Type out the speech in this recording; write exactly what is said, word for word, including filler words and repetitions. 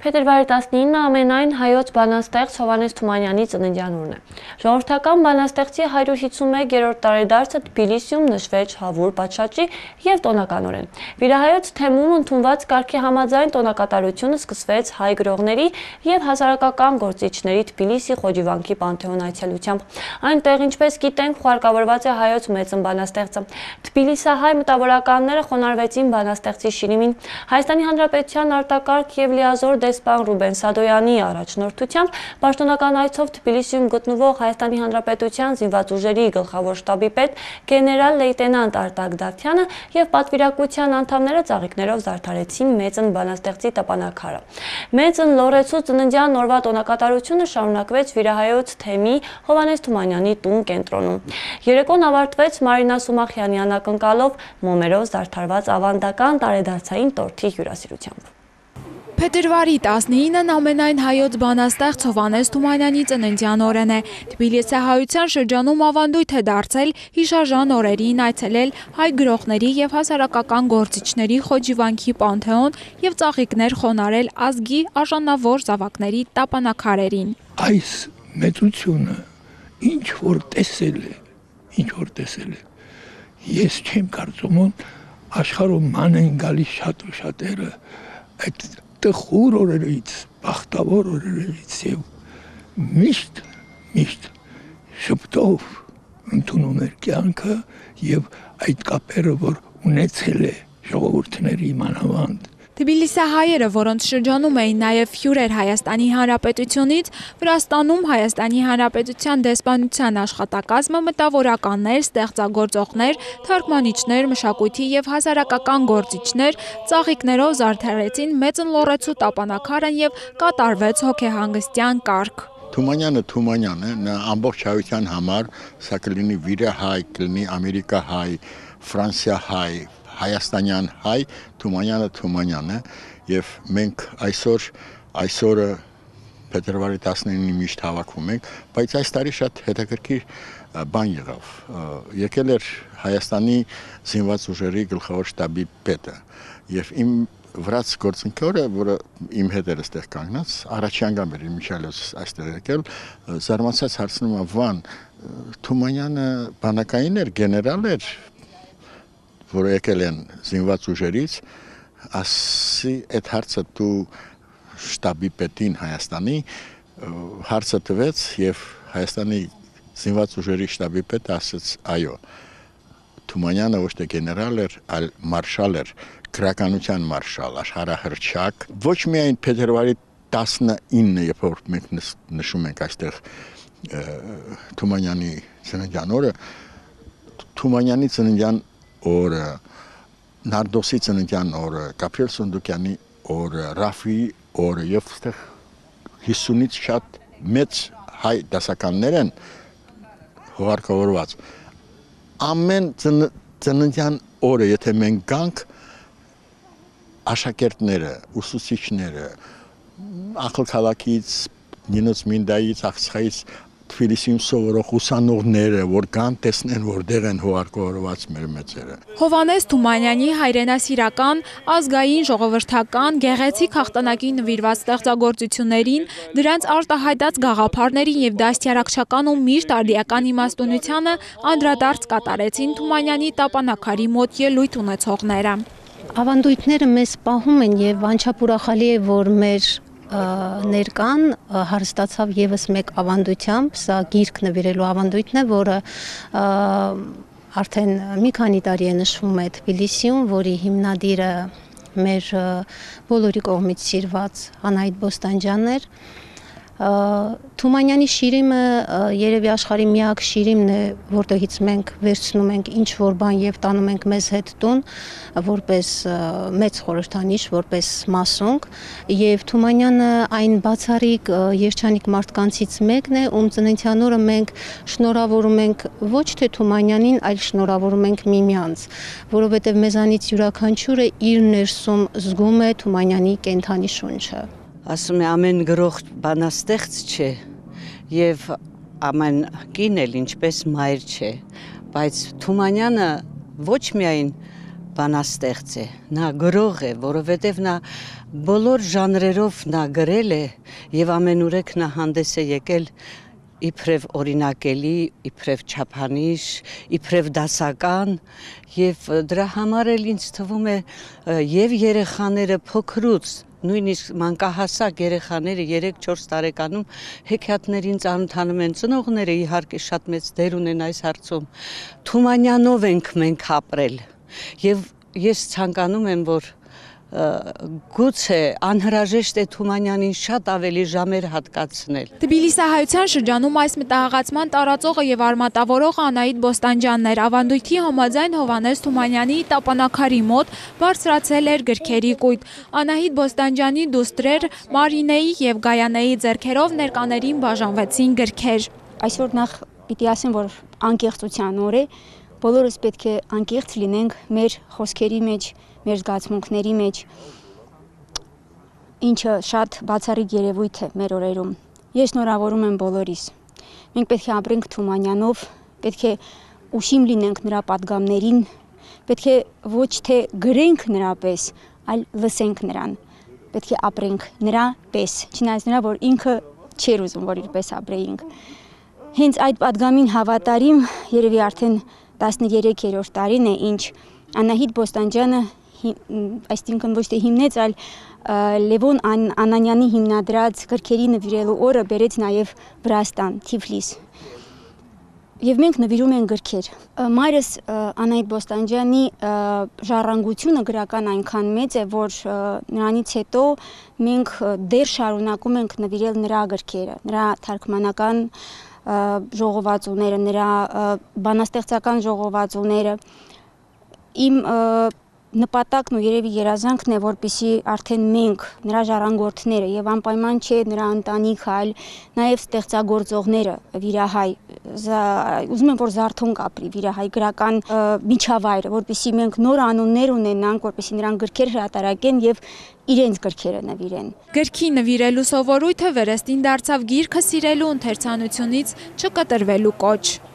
Փետրվարի տասնինը ամենայն հայոց բանաստեղծ Հովհաննես Թումանյանի ծննդյան օրն է։ Ժողովրդական բանաստեղծի հարյուր հիսունմեկերորդ տարեդարձը Թբիլիսիում նշվեց հավուր, պատշաճի եւ տոնականորեն։ Վիրահայոց թեմում ընդունված կարգի համաձայն տոնակատարությունը սկսվեց հայ գրողների եւ հասարակական գործիչների Թբիլիսի Խոջիվանքի Պանթեոն այցելությամբ։ Այնտեղ, ինչպես գիտենք, խորհրդավորված է հայոց մեծն բանաստեղծը։ Թբիլիսահայ մտավորականները խոնարհվեցին բանաստեղծի շիրիմին։ Հայաստանի Հանրապետության արտակարգ եւ լիազոր դեսպան Ռուբեն Սադոյանի առաջնորդությամբ պաշտոնական այցով Թբիլիսիում գտնվող Հայաստանի Հանրապետության զինված ուժերի գլխավոր շտաբի պետ գեներալ լեյտենանտ Արտակ Դավթյանը եւ պատվիրակության անդամները ծաղիկներով զարդարեցին մեծն բանաստեղծի տապանակարը։ Մեծն լորեցու ծննդյան օրվա տոնակատարությունը շարունակվեց Վիրահայոց թեմի Հովհաննես Թումանյանի տուն կենտրոնում։ Երեկոն ավարտվեց Մարինա Սումախյանի անակնկալով մոմերով զարդարված ավանդական տարեդարձային տորթի հյուրասիրությամբ։ Փետրվարի տասնինն ամենայն հայոց բանաստեղծ Հովհաննես Թումանյանի ծննդյան օրն է։ Թբիլիսահայության շրջանում ավանդույթ է դարձել հիշաժան օրերին այցելել հայ գրողների եւ հասարակական գործիչների Խոջիվանքի Պանթեոն եւ ծաղիկներ խոնարհել ազգի արժանավոր զավակների տապանակարերին։ Այս մեծությունը ինչ որ տեսել է, ինչ որ տեսել է։ Ես չեմ կարծում, աշխարհում ման են գալիս շատ ու շատերը այդ տխուր օրերից, բախտավոր օրերից եւ միշտ, միշտ շփտով ընդունում էր կյանքը եւ այդ կապերը, որ ունեցել է ժողովուրդների մանավանդ։ Թբիլիսահայերը, որոնց շրջանում էին նաև հյուրեր Հայաստանի Հանրապետությունից, Վրաստանում Հայաստանի Հանրապետության դեսպանության աշխատակազմը մտավորականներ, ստեղծագործողներ, թարգմանիչներ, մշակույթի եւ հասարակական գործիչներ ծաղիկներով զարդարեցին մեծն լորեցու տապանակարն եւ կատարվեց հոգեհանգստյան կարգ։ Թումանյանը Թումանյան է, նա ամբողջ հայության համար, սա կլինի վիրահայ, կլինի ամերիկահայ, ֆրանսիահայ, հայաստանյան հայ, Թումանյանը Թումանյան է եւ մենք այսօր այսօրը փետրվարի տասնինին միշտ հավաքվում ենք, բայց այս տարի շատ հետաքրքիր բան եղավ։ Եկել էր Հայաստանի զինված ուժերի գլխավոր շտաբի պետը եւ իմ վրաց գործընկերը, որը իմ հետ էր այստեղ կանգնած, առաջի անգամ էր Միչելոս այստեղ եկել, զարմացած հարցնում է Վան, Թումանյանը բանակային էր, գեներալ էր, որ եկել են զինված ուժերից, ասի այդ հարցը դու շտաբի պետին Հայաստանի հարցը տվեց եւ Հայաստանի զինված ուժերի շտաբի պետը ասաց այո, Թումանյանը ոչ թե գեներալ էր, այլ մարշալ էր, գրականության մարշալ, աշխարհահռչակ։ Ոչ միայն փետրվարի տասնինը, երբ որ մենք նշում ենք այստեղ Թումանյանի ծննդյան օրը, Թումանյանի ծննդյան օրը, Նարդոսի ծննդյան օրը, Գաբրիել Սունդուկյանի օրը, Ռաֆիի օրը եւ այստեղ հիսունից շատ մեծ հայ դասականներ են հողարկավորված։ Ամեն ծննդյան օրը, եթե մենք գանք, աշակերտները, ուսուցիչները, աղքատ քաղաքից, Նինոց Մինդայից, Աղցխայից Թբիլիսիում սովորող ուսանողները, որ կան տեսնեն, որտեղ են հողարկավորված մեր մեծերը։ Հովհաննես Թումանյանի հայրենասիրական, ազգային, ժողովրդական, գեղեցիկ հաղթանակի նվիրված ստեղծագործություններին, դրանց արտահայտած գաղափարներին եւ դաստիարակչական ու միշտ արդիական իմաստունությանը անդրադարձ կատարեցին Թումանյանի տապանակարի մոտ ելույթ ունեցողները։ Ավանդույթները մեզ պահում են եւ անչափուրախալի է, որ մեր ներկան հարստացավ եւս մեկ ավանդությամբ, սա գիրք նվիրելու ավանդույթն է, որը արդեն մի քանի տարի է նշվում է Թբիլիսիում, որի հիմնադիրը մեր բոլորի կողմից սիրված Անահիտ Բոստանջյանն էր։ Թումանյանի շիրիմը երևի աշխարհի միակ շիրիմն է, որտեղից մենք վերցնում ենք ինչ որ բան եւ տանում ենք մեզ հետ տուն, որպես մեծ խորհրդանիշ, որպես մասունք, եւ Թումանյանը այն բացառիկ երջանիկ մարդկանցից մեկն է, ում ծննդյան օրը մենք շնորհավորում ենք ոչ թե Թումանյանին, այլ շնորհավորում ենք միմյանց, որովհետեւ մեզանից յուրաքանչյուրը իր ներսում զգում է Թումանյանի կենդանի շունչը։ Ասում է ամեն գրող բանաստեղծ չէ եւ ամեն կին էլ ինչպես մայր չէ, բայց Թումանյանը ոչ միայն բանաստեղծ է, նա գրող է, որովհետև նա բոլոր ժանրերով նա գրել է եւ ամենուրեք նա հանդես է եկել իբրև օրինակելի, իբրև չափանիշ, իբրև դասական եւ դրա համար էլ ինձ թվում է եւ երեխաները փոքրուց նույնիսկ մանկահասակ երեխաները երեք-չորս տարեկանում հեքիաթներին ծանոթանում են, ծնողները իհարկե շատ մեծ դեր ունեն այս հարցում։ Թումանյանով ենք մենք ապրել եւ ես ցանկանում եմ, որ գուցե անհրաժեշտ է Թումանյանին շատ ավելի ժամեր հատկացնել։ Թբիլիսահայության շրջանում այս մտահղացման տարածողը եւ արմատավորողը Անահիտ Բոստանջյանն էր։ Ավանդույթի համաձայն Հովհաննես Թումանյանի տապանակարի մոտ բարձրացել էր գրքերի կույտ։ Անահիտ Բոստանջյանի դուստրեր Մարինեի եւ Գայանեի ձեռքերով ներկաներին բաժանվեցին գրքեր։ Այսօր նախ պիտի ասեմ, որ անկեղծության օր է, բոլորս պետք է անկեղծ լինենք մեր խոսքերի մեջ, մեր զգացմունքների մեջ, ինչը շատ բացառիկ երևույթ է մեր օրերում։ Ես շնորհավորում եմ բոլորիս։ Մենք պետք է ապրենք Թումանյանով, պետք է ուշիմ լինենք նրա պատգամներին, պետք է ոչ թե գրենք նրա պես, այլ լսենք նրան, պետք է ապրենք նրա պես, չնայած նրա, որ ինքը չէր ուզում, որ իր պես ապրեինք։ Հենց այդ պատգամին հավատարիմ, երևի արդեն տասներեքերորդ տարին է, ինչ Անահիտ Բոստանջյանը, այսինքն ոչ թե հիմնեց, այլ Լևոն Անանյանի հիմնադրած գրքերի նվիրելու օրը բերեց նաև Վրաստան, Թիֆլիս։ Եվ մենք նվիրում ենք գրքեր։ Մայրս Անահիտ Բոստանջյանի ժառանգությունը գրական այնքան մեծ է, որ նրանից հետո մենք դեռ շարունակում ենք նվիրել նրա գրքերը, նրա թարգմանական ժողովածուները, նրա բանաստեղծական ժողովածուները։ Իմ նպատակն ու երևի երազանքն է, որպեսզի արդեն մենք, նրա ժառանգորդները եւ անպայման չէ նրա ընտանիքը, այլ նաեւ ստեղծագործողները վիրահայ, ուզում եմ, որ զարթոնք ապրի վիրահայ գրական միջավայրը, որպեսզի մենք նոր անուններ ունենանք, որպեսզի նրանք գրքեր հրատարակեն եւ իրենց գրքերը նվիրեն։ Գրքի նվիրելու սովորույթը վերստին դարձավ գիրքը սիրելու ընթերցանությունից չկտրվելու կոչ։